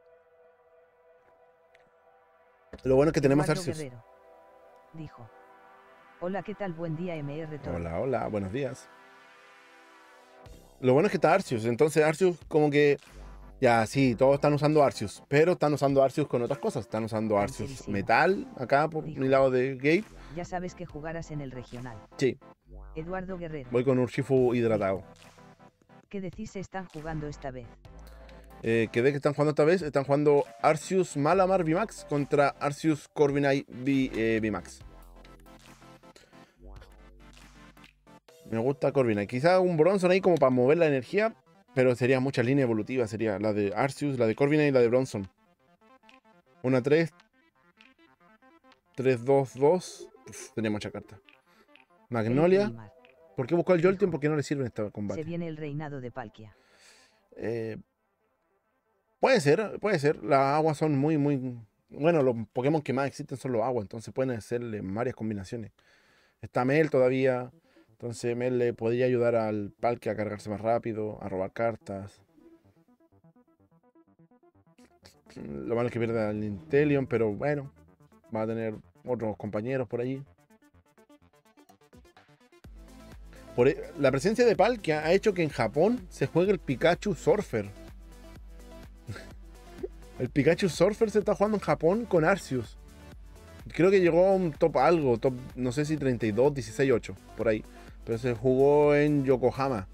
Lo bueno es que tenemos Eduardo Arceus. Guerrero dijo: hola, ¿qué tal? Buen día, M R Toro. Hola, hola, buenos días. Lo bueno es que está Arceus, entonces Arceus como que Ya, sí, todos están usando Arceus, pero están usando Arceus con otras cosas. Están usando Arceus Cancerísimo. Metal, acá por Dijo. mi lado de Gabe. Ya sabes que jugarás en el regional. Sí, Eduardo Guerrero. voy con Urshifu hidratado. ¿Qué decís se están jugando esta vez? Eh, ¿Qué de que están jugando esta vez? Están jugando Arceus Malamar V MAX contra Arceus Corviknight V, eh, V MAX. Me gusta Corviknight. Quizá un Bronzong ahí como para mover la energía, pero sería mucha línea evolutiva. Sería la de Arceus, la de Corviknight y la de Bronzong. Una tres. tres dos dos. Uf, tenía mucha carta. Magnolia. Neymar. ¿Por qué buscó el Jolteon? Porque no le sirve en este combate. Se viene el reinado de Palkia. Eh, puede ser, puede ser. Las aguas son muy, muy... Bueno, los Pokémon que más existen son los aguas, entonces pueden hacerle varias combinaciones. Está Mel todavía, entonces Mel le podría ayudar al Palkia a cargarse más rápido, a robar cartas. Lo malo es que pierda el Inteleon, pero bueno, va a tener otros compañeros por allí. Por e- la presencia de Palkia ha hecho que en Japón se juegue el Pikachu Surfer. El Pikachu Surfer se está jugando en Japón con Arceus. Creo que llegó a un top algo, top, no sé si treinta y dos, dieciséis, ocho, por ahí. Pero se jugó en Yokohama.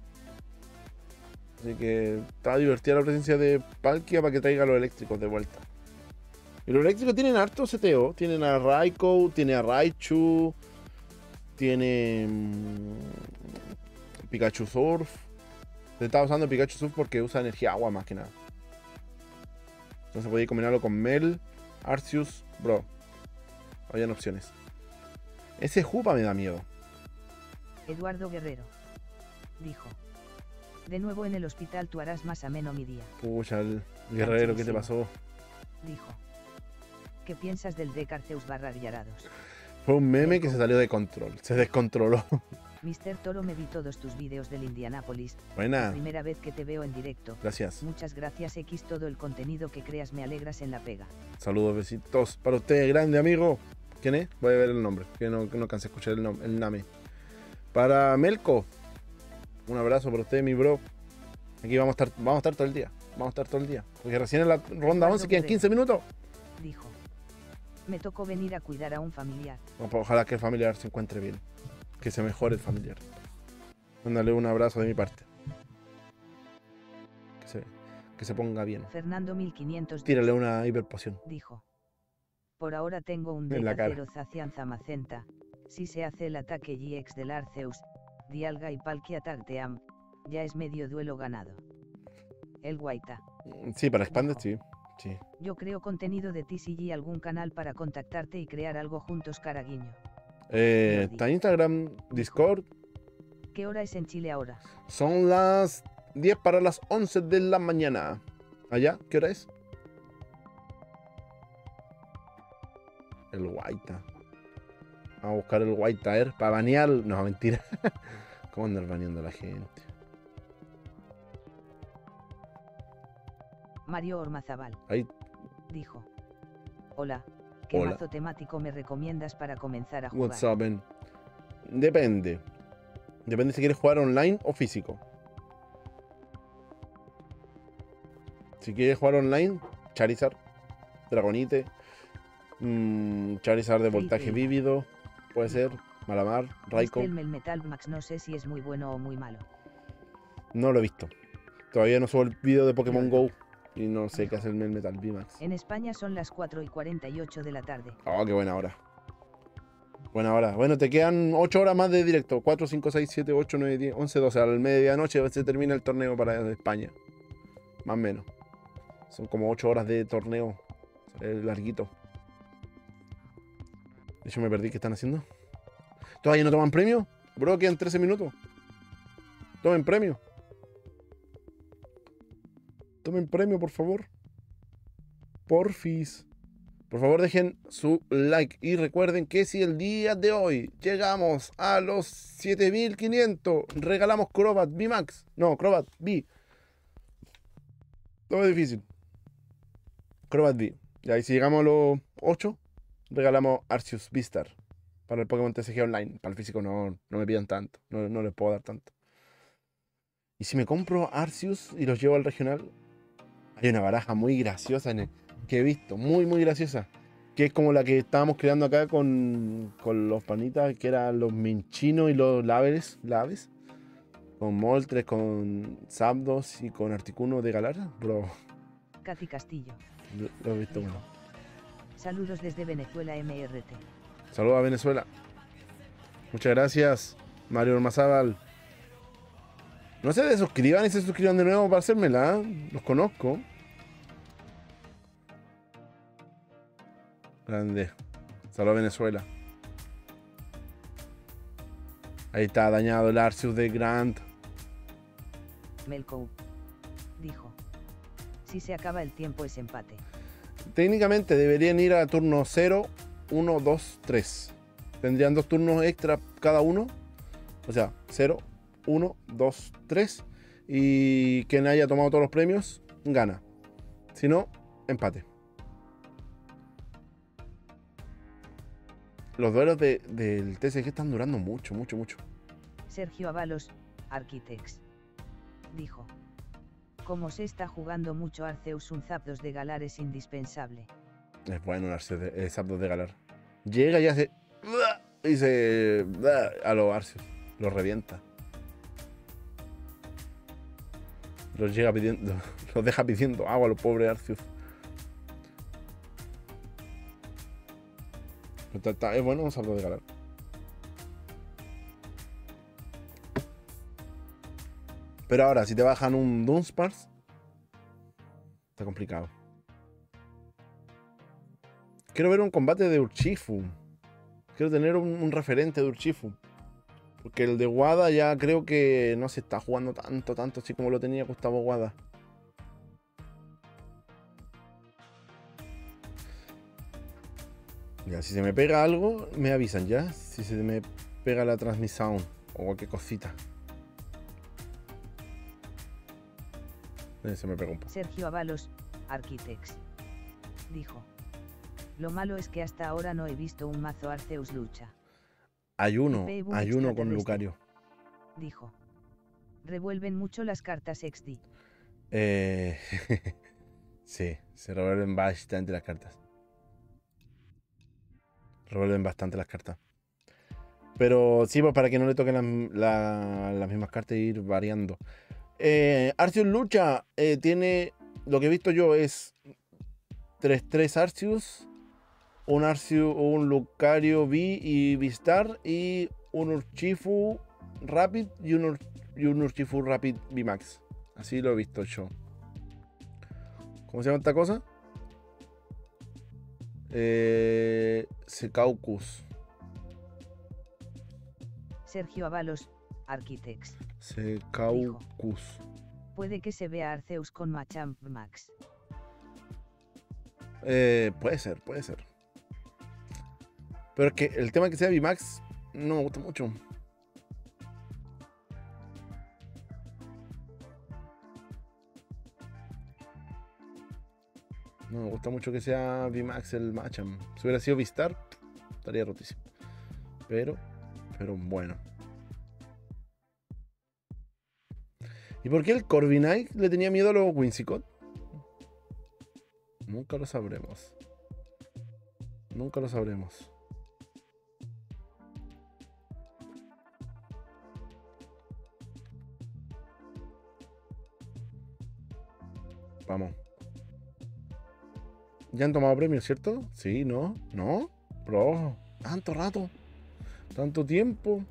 Así que está divertida la presencia de Palkia para que traiga a los eléctricos de vuelta. Y los eléctricos tienen harto seteo. Tienen a Raikou, tiene a Raichu, tiene mmm, Pikachu Surf. Se está usando Pikachu Surf porque usa energía agua más que nada. Entonces podéis combinarlo con Mel, Arceus, bro. Habían opciones. Ese Jupa me da miedo. Eduardo Guerrero. Dijo. De nuevo en el hospital tú harás más ameno mi día. Pucha, el guerrero, ¿qué te pasó? Dijo. ¿Qué piensas del deck Arceus barra Gyarados? Fue un meme que se salió de control. Se descontroló. mister Toro, me vi todos tus vídeos del Indianápolis. Buena. La primera vez que te veo en directo. Gracias. Muchas gracias X, todo el contenido que creas me alegras en la pega. Saludos, besitos para usted, grande amigo. ¿Quién es? Voy a ver el nombre, que no, que no alcancé a escuchar el, nom el name. Para Melco, un abrazo para usted, mi bro. Aquí vamos a estar, vamos a estar todo el día. Vamos a estar todo el día. Porque recién en la ronda once quedan quince minutos. Dijo. Me tocó venir a cuidar a un familiar. Ojalá que el familiar se encuentre bien. Que se mejore el familiar. Mándale un abrazo de mi parte. Que se, que se ponga bien. Fernando mil quinientos. Tírale una hiperpoción. Dijo. Por ahora tengo un En la cara. Decacero Zacianza Macenta. Si se hace el ataque G X del Arceus, Dialga y Palkia Tagteam, ya es medio duelo ganado. El Guaita. Sí, para Expanded, sí. sí. Yo creo contenido de T C G, algún canal para contactarte y crear algo juntos, caraguiño. Eh, está Instagram, Discord. ¿Qué hora es en Chile ahora? Son las diez para las once de la mañana. ¿Allá? ¿Qué hora es? El Guaita. Vamos a buscar el Guaita, a ver, para banear. No, mentira. ¿Cómo andar baneando a la gente? Mario Ormazabal. Ahí. Dijo. Hola. ¿Qué Hola. mazo temático me recomiendas para comenzar a jugar? What's up, man? Depende. Depende si quieres jugar online o físico. Si quieres jugar online, Charizard, Dragonite, mmm, Charizard de voltaje Fairy. vívido, puede ser, Malamar, Raikou. Viste el Metal Max, no sé si es muy bueno o muy malo. No lo he visto. Todavía no subo el video de Pokémon Go y no sé qué hace el Metal V MAX. En España son las cuatro y cuarenta y ocho de la tarde. Oh, qué buena hora. Buena hora. Bueno, te quedan ocho horas más de directo. cuatro, cinco, seis, siete, ocho, nueve, diez, once, doce. A la medianoche se termina el torneo para España. Más o menos. Son como ocho horas de torneo. Es larguito. De hecho, me perdí. ¿Qué están haciendo? ¿Todavía no toman premio? Bro, quedan trece minutos. Tomen premio. Tomen premio, por favor. Porfis. Por favor, dejen su like. Y recuerden que si el día de hoy llegamos a los siete mil quinientos, regalamos Crobat V MAX. No, Crobat V. Todo es difícil. Crobat V. Y ahí si llegamos a los ocho, regalamos Arceus V-Star. Para el Pokémon T C G Online. Para el físico no, no me pidan tanto. No, no les puedo dar tanto. Y si me compro Arceus y los llevo al regional, Hay una baraja muy graciosa en el, que he visto, muy, muy graciosa. Que es como la que estábamos creando acá con, con los panitas, que eran los minchinos y los laves, laves. Con Moltres, con Zapdos y con Articuno de Galar. Bro. Cati Castillo. Lo, lo he visto, Dijo, bueno. saludos desde Venezuela M R T. Saludos a Venezuela. Muchas gracias, Mario Ormazábal. No se desuscriban y se suscriban de nuevo para hacérmela. ¿eh? Los conozco. Grande. Saludos a Venezuela. Ahí está dañado el Arceus de Grant. Melcow. Dijo. Si se acaba el tiempo es empate. Técnicamente deberían ir a turno cero, uno, dos, tres. Tendrían dos turnos extra cada uno. O sea, cero, uno, dos, tres. Y quien haya tomado todos los premios, gana. Si no, empate. Los duelos de, del T C G están durando mucho, mucho, mucho. Sergio Avalos, Architects. Dijo. Como se está jugando mucho Arceus, un Zapdos de Galar es indispensable. Es bueno el Arceus de, el Zapdos de Galar. Llega y hace... Y se... A los Arceus. Los revienta. Los llega pidiendo... Los deja pidiendo agua a los pobres Arceus. Es bueno un Zapdos de Galar. Pero ahora, si te bajan un Dunsparce, está complicado. Quiero ver un combate de Urshifu. Quiero tener un, un referente de Urshifu. Porque el de Wada ya creo que no se está jugando tanto, tanto así como lo tenía Gustavo Wada. Ya, si se me pega algo, me avisan ya. Si se me pega la transmisión o cualquier cosita. Se me pegó un poco. Sergio Avalos, Architects. Dijo. Lo malo es que hasta ahora no he visto un mazo Arceus lucha. Hay uno, hay uno con Lucario. Dijo. Revuelven mucho las cartas X D. Eh, sí, se revuelven bastante las cartas. Revuelven bastante las cartas. Pero sí, pues para que no le toquen la, la, las mismas cartas e ir variando. Eh, Arceus Lucha eh, tiene, lo que he visto yo es tres tres Arceus, un Arceus, un Lucario V y V-Star y un Urshifu Rapid y un, Ur, y un Urshifu Rapid V-Max. Así lo he visto yo. ¿Cómo se llama esta cosa? Eh, Secaucus. Sergio Avalos, Architects. Secaucus. Puede que se vea Arceus con Machamp Max. Eh, puede ser, puede ser. Pero es que el tema que sea V-Max no me gusta mucho. No me gusta mucho que sea V-Max el Machamp. Si hubiera sido V-Star, estaría rotísimo. Pero, pero bueno. ¿Y por qué el Corviknight le tenía miedo a los Whimsicott? Nunca lo sabremos. Nunca lo sabremos. Vamos. Ya han tomado premios, ¿cierto? Sí, ¿no? ¿No? Bro, tanto rato. Tanto tiempo.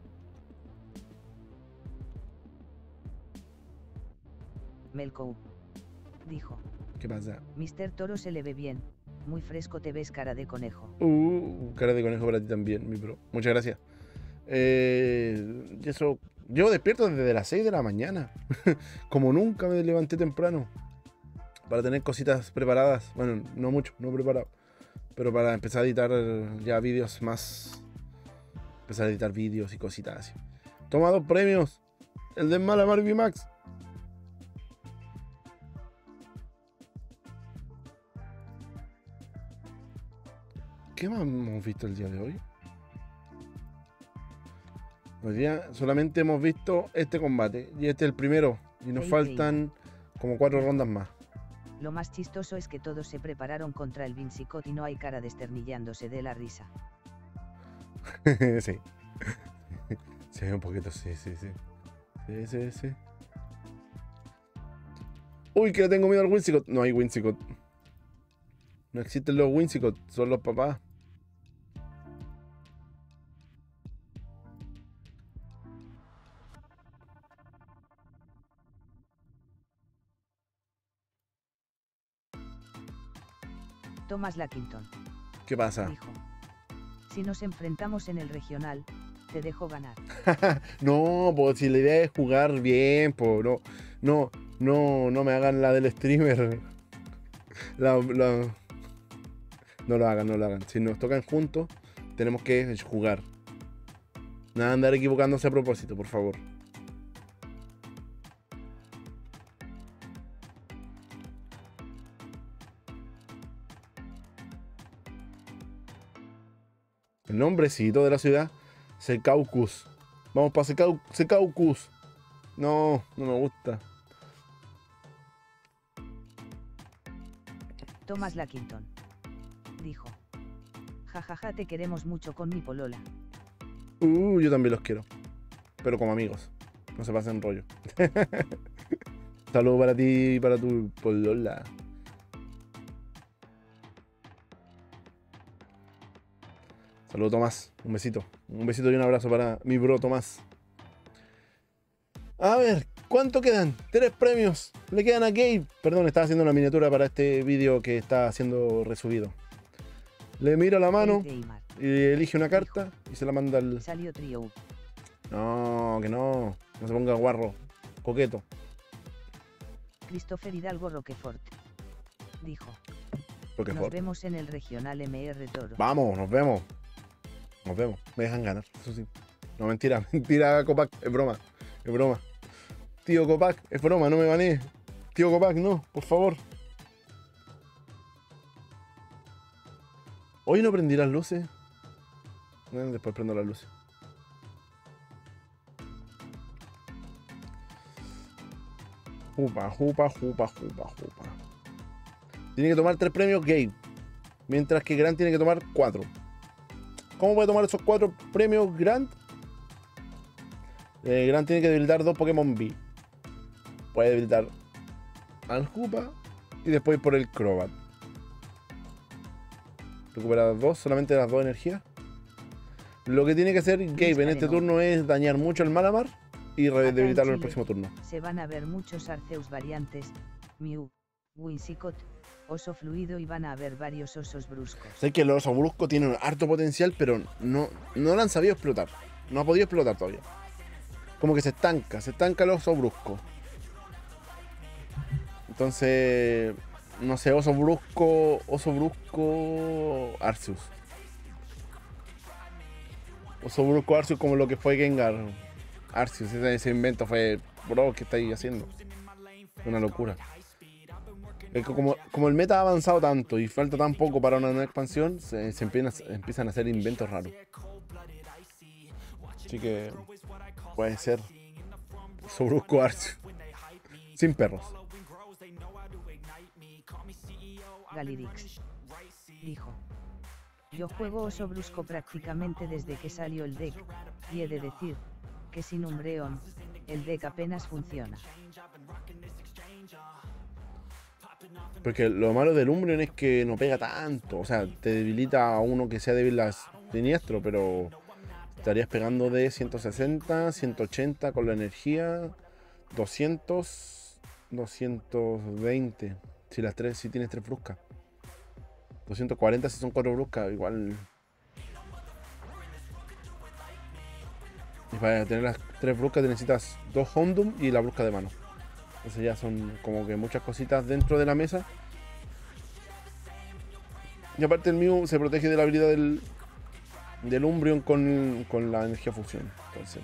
Melcow. Dijo. ¿Qué pasa? mister Toro se le ve bien. Muy fresco te ves, cara de conejo. Uh, cara de conejo para ti también, mi bro. Muchas gracias. Eh, y eso, yo despierto desde las seis de la mañana. Como nunca me levanté temprano. Para tener cositas preparadas. Bueno, no mucho, no preparado. Pero para empezar a editar ya vídeos más. Empezar a editar vídeos y cositas así. Toma dos premios. El de Malamar V-Max. ¿Qué más hemos visto el día de hoy? Hoy día solamente hemos visto este combate. Y este es el primero. Y nos faltan como cuatro rondas más. Lo más chistoso es que todos se prepararon contra el Vinsicott y no hay cara desternillándose de la risa. Sí. Sí, un poquito, sí, sí, sí. Sí, sí, sí. Uy, que le tengo miedo al Whimsicott. No hay Whimsicott. No existen los Whimsicott, son los papás. Thomas Lackington. ¿Qué pasa? Dijo. Si nos enfrentamos en el regional, te dejo ganar. No, pues si la idea es jugar bien, pues no, no, no, no me hagan la del streamer. La, la... No lo hagan, no lo hagan. Si nos tocan juntos, tenemos que jugar. Nada de andar equivocándose a propósito, por favor. El nombrecito de la ciudad, Secaucus. Vamos para Secau Secaucus. No, no me gusta. Thomas Lackington. Dijo. Jajaja, ja, ja, te queremos mucho con mi polola. Uh, yo también los quiero. Pero como amigos. No se pasen rollo. Saludos para ti y para tu polola. Saludos, Tomás. Un besito. Un besito y un abrazo para mi bro Tomás. A ver, ¿cuánto quedan? Tres premios. Le quedan a Gabe. Perdón, estaba haciendo una miniatura para este vídeo que está siendo resubido. Le miro la mano y elige una carta y se la manda al... Salió trío. No, que no. No se ponga guarro. Coqueto. Christopher Hidalgo Roquefort. Dijo. Roquefort. Nos vemos en el regional M R Toro. Vamos, nos vemos. Nos vemos. Me dejan ganar, eso sí. No, mentira. Mentira, Copac. Es broma. Es broma. Tío Copac, es broma, no me banees. Tío Copac, no, por favor. Hoy no prendí las luces. Bueno, después prendo las luces. Jupa, jupa, jupa, jupa, jupa. Tiene que tomar tres premios Gabe. Mientras que Grant tiene que tomar cuatro. ¿Cómo puede tomar esos cuatro premios Grant? Eh, Grant tiene que debilitar dos Pokémon B. Puede debilitar al Jupa y después por el Crobat. Recupera dos, solamente las dos energías. Lo que tiene que hacer Gabe en este turno es dañar mucho el Malamar y debilitarlo en el próximo turno. Se van a ver muchos Arceus variantes, Mew, Whimsicott, Oso Fluido y van a haber varios osos bruscos. Sé que el oso brusco tiene un harto potencial, pero no, no lo han sabido explotar. No ha podido explotar todavía. Como que se estanca, se estanca el oso brusco. Entonces, no sé, oso brusco, oso brusco, Arceus. Oso brusco, Arceus como lo que fue Gengar. Arceus, ese, ese invento fue, bro, ¿qué estáis haciendo? Una locura. Es que como, como el meta ha avanzado tanto y falta tan poco para una nueva expansión, se, se empiezan, empiezan a hacer inventos raros. Así que puede ser Oso brusco Arceus. Sin perros. Galirix dijo. Yo juego Oso Brusco prácticamente desde que salió el deck, y he de decir, que sin Umbreon, el deck apenas funciona. Porque lo malo del Umbreon es que no pega tanto, o sea, te debilita a uno que sea débil a siniestro, pero estarías pegando de ciento sesenta, ciento ochenta con la energía, doscientos, doscientos veinte, si las tres, si tienes tres bruscas. doscientos cuarenta si son cuatro bruscas, igual. Y para tener las tres bruscas te necesitas dos Houndoom y la brusca de mano. Entonces ya son como que muchas cositas dentro de la mesa. Y aparte el Mew se protege de la habilidad del, del Umbreon con, con la energía fusión. Entonces.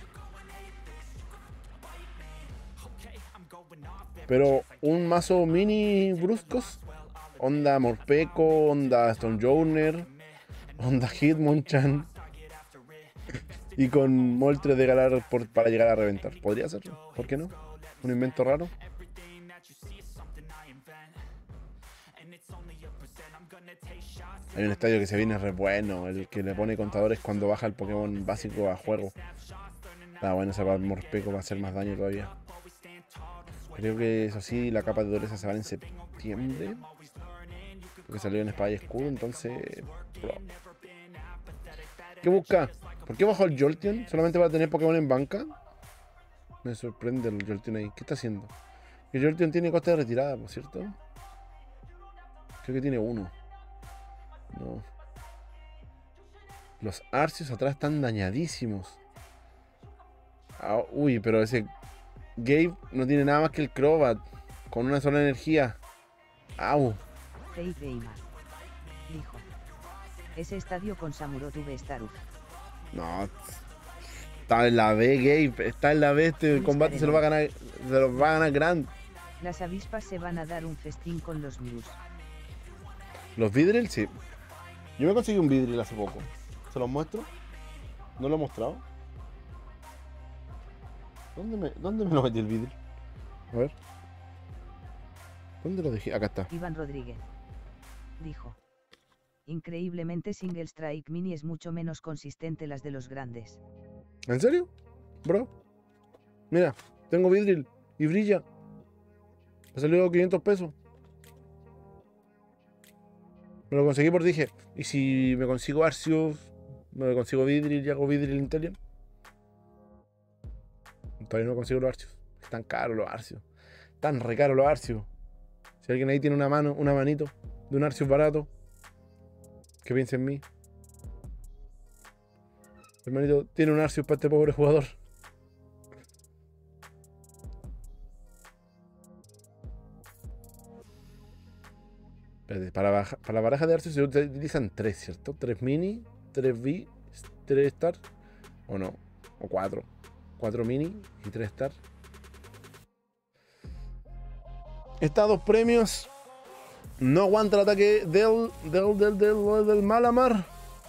Pero un mazo mini bruscos. Onda Morpeko, onda Stonejourner, onda Hitmonchan. Y con Moltres de Galar por, para llegar a reventar. Podría ser, ¿por qué no? Un invento raro. Hay un estadio que se viene re bueno, el que le pone contadores cuando baja el Pokémon básico a juego. Ah, bueno, ese Morpeko va a hacer más daño todavía. Creo que eso sí, la capa de dureza se va en septiembre. Porque salió en espada y escudo, entonces... Bro. ¿Qué busca? ¿Por qué bajó el Jolteon? ¿Solamente va a tener Pokémon en banca? Me sorprende el Jolteon ahí. ¿Qué está haciendo? El Jolteon tiene coste de retirada, por cierto. Creo que tiene uno. No. Los Arceus atrás están dañadísimos. Ah, uy, pero ese Gabe no tiene nada más que el Crobat. Con una sola energía. Au. Faith Gamer dijo: ese estadio con Samurott V Staruf. No. Está en la B, Gabe. Está en la B. Este combate se lo va a ganar. Se lo va a ganar Grand. Las avispas se van a dar un festín con los Mews. Los Vidril, sí. Yo me conseguí un Vidril hace poco. ¿Se los muestro? ¿No lo he mostrado? ¿Dónde me, dónde me lo metí el Vidril? A ver. ¿Dónde lo dejé? Acá está. Iván Rodríguez dijo: increíblemente Single Strike Mini es mucho menos consistente las de los grandes. ¿En serio? Bro. Mira, tengo Vidril y brilla. Me salió quinientos pesos. Me lo conseguí por dije. ¿Y si me consigo Arceus? ¿Me consigo Vidril y hago Vidril Intelion? Todavía no consigo los Arceus. Están caros los Arceus. Tan re caros los Arceus. Si alguien ahí tiene una mano, una manito de un Arceus barato, que piense en mí. Hermanito, tiene un Arceus para este pobre jugador. Espérate, para, baja, para la baraja de Arceus se utilizan tres, ¿cierto? Tres mini, tres V, tres star. O no, o cuatro. Cuatro mini y tres star. Estos dos premios no aguanta el ataque del, del, del, del, del Malamar.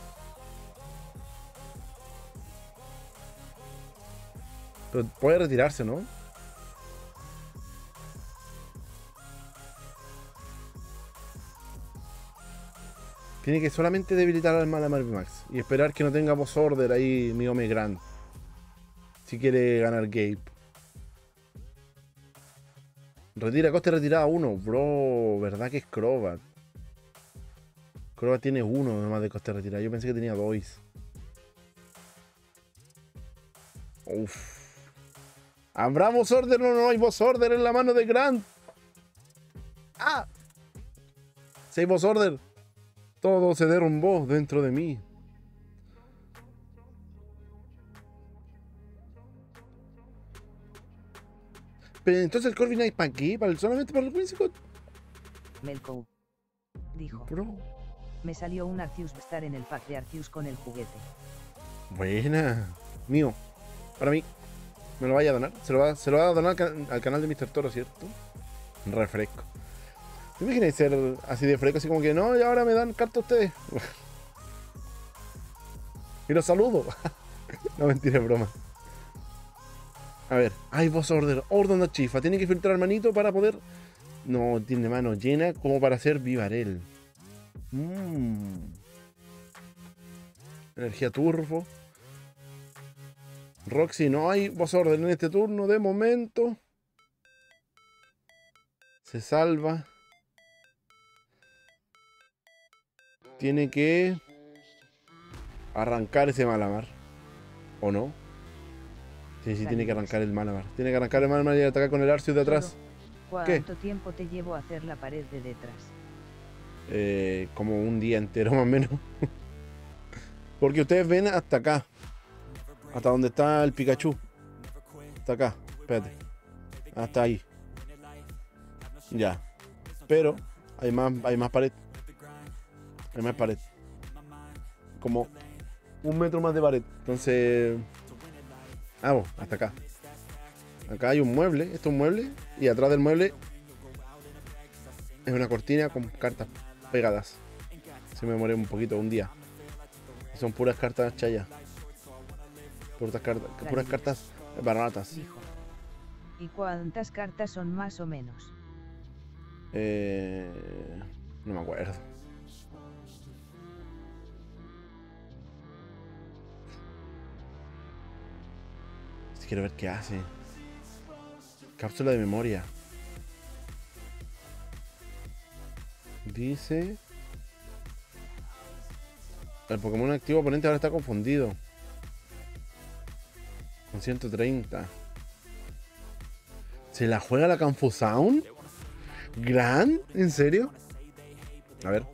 Pero puede retirarse, ¿no? Tiene que solamente debilitar al Malamar Max y esperar que no tenga Boss Order ahí mi Ome Grand. Si quiere ganar Gabe. Retira, coste retirada uno. Bro, ¿verdad que es Crobat? Crobat tiene uno nomás de coste retirada. Yo pensé que tenía dos. Uff. ¿Habrá Boss Order? No, no hay Boss Order en la mano de Grant. ¡Ah! Si hay Boss Order. Todo se derrumbó dentro de mí. Pero entonces el Corviknight hay para qué? ¿Para el, solamente para el Whimsicott? Melco dijo: Bro. me salió un Arceus Star en el pack de Arceus con el juguete. Buena. Mío. Para mí. ¿Me lo vaya a donar? Se lo va, se lo va a donar al, can al canal de mister Toro, ¿cierto? Un refresco. ¿Te imaginas ser así de fresco? Así como que no, y ahora me dan carta a ustedes. Y los saludo. No, mentira, es broma. A ver, hay Boss Order. Orden de Chifa. Tiene que filtrar manito para poder... No, tiene mano llena como para hacer Vivarel. Mmm. Energía turbo. Roxy, no hay Boss Order en este turno de momento. Se salva. Tiene que arrancar ese Malamar. ¿O no? Sí, sí, tiene que arrancar el Malamar. Tiene que arrancar el Malamar y atacar con el Arceus de atrás. ¿Cuánto ¿Qué? tiempo te llevo a hacer la pared de detrás? Eh, como un día entero más o menos. Porque ustedes ven hasta acá. Hasta donde está el Pikachu. Hasta acá. Espérate. Hasta ahí. Ya. Pero hay más, hay más pared. Hay más pared. Como un metro más de pared. Entonces... Ah, bueno, hasta acá. Acá hay un mueble. Esto es un mueble. Y atrás del mueble es una cortina con cartas pegadas. Se me demoré un poquito, un día. Son puras cartas chayas. Puras cartas, puras cartas baratas. Dijo. ¿Y cuántas cartas son más o menos? Eh, No me acuerdo. Quiero ver qué hace. Cápsula de memoria. Dice... El Pokémon activo oponente ahora está confundido. Con ciento treinta. ¿Se la juega la Confusound? ¿Gran? ¿En serio? A ver.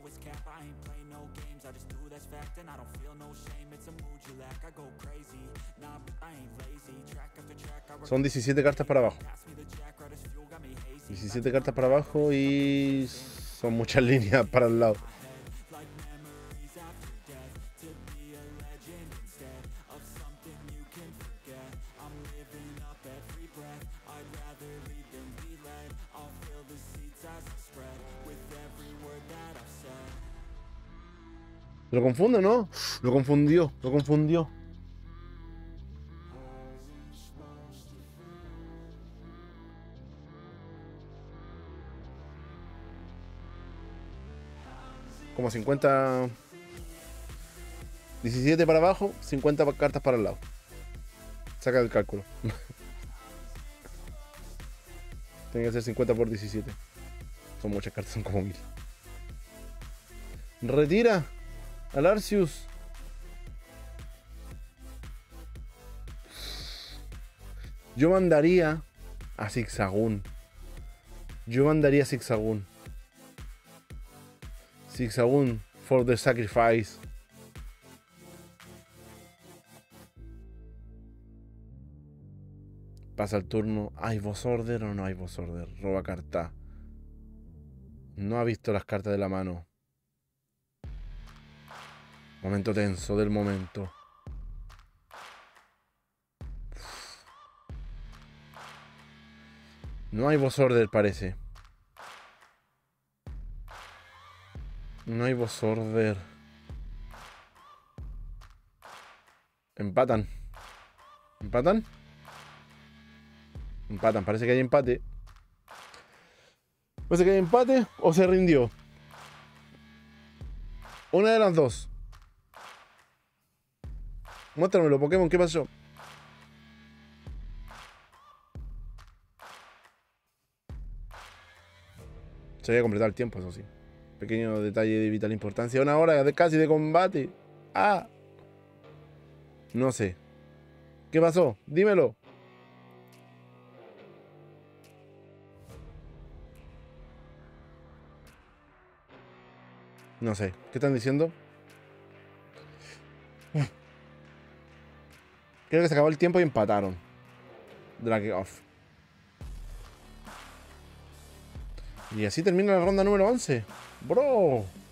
Son diecisiete cartas para abajo. diecisiete cartas para abajo y son muchas líneas para el lado. Lo confunde, ¿no? Lo confundió, lo confundió. Como cincuenta... diecisiete para abajo, cincuenta cartas para el lado. Saca el cálculo. Tiene que ser cincuenta por diecisiete. Son muchas cartas, son como mil. Retira al Arceus. Yo mandaría a Zigzagoon. Yo mandaría a Zigzagoon. Zigzagoon for the sacrifice. Pasa el turno. ¿Hay boss order o no hay boss order? Roba carta. No ha visto las cartas de la mano. Momento tenso del momento. No hay boss order, parece. No hay boss order. Empatan. ¿Empatan? Empatan, parece que hay empate. Parece que hay empate o se rindió. Una de las dos. Muéstramelo, Pokémon, ¿qué pasó? Se había completado el tiempo, eso sí. Pequeño detalle de vital importancia. Una hora de casi de combate. Ah. No sé. ¿Qué pasó? Dímelo. No sé. ¿Qué están diciendo? Creo que se acabó el tiempo y empataron. Drag off. Y así termina la ronda número once. Bro.